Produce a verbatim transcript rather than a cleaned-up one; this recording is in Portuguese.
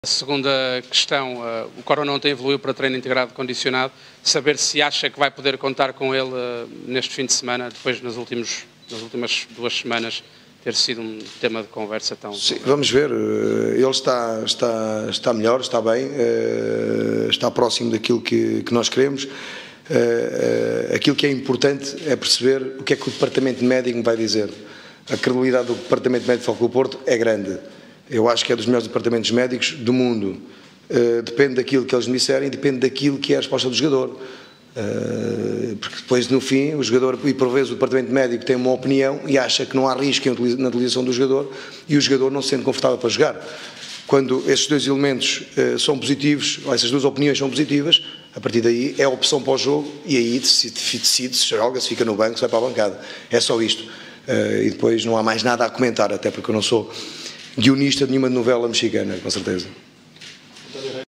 A segunda questão, uh, o Corona ontem evoluiu para treino integrado condicionado, saber se acha que vai poder contar com ele uh, neste fim de semana, depois nas, últimos, nas últimas duas semanas ter sido um tema de conversa tão... Sim, vamos ver, ele está, está, está melhor, está bem, está próximo daquilo que, que nós queremos. Aquilo que é importante é perceber o que é que o Departamento Médico me vai dizer. A credibilidade do Departamento Médico do Futebol Clube do Porto é grande. Eu acho que é dos melhores departamentos médicos do mundo. Uh, depende daquilo que eles me disserem, depende daquilo que é a resposta do jogador. Uh, porque depois, no fim, o jogador, e por vezes o departamento médico tem uma opinião e acha que não há risco na utilização do jogador e o jogador não se sente confortável para jogar. Quando esses dois elementos uh, são positivos, ou essas duas opiniões são positivas, a partir daí é a opção para o jogo e aí decide se joga, se fica no banco, se vai para a bancada. É só isto. Uh, e depois não há mais nada a comentar, até porque eu não sou guionista de nenhuma novela mexicana, com certeza.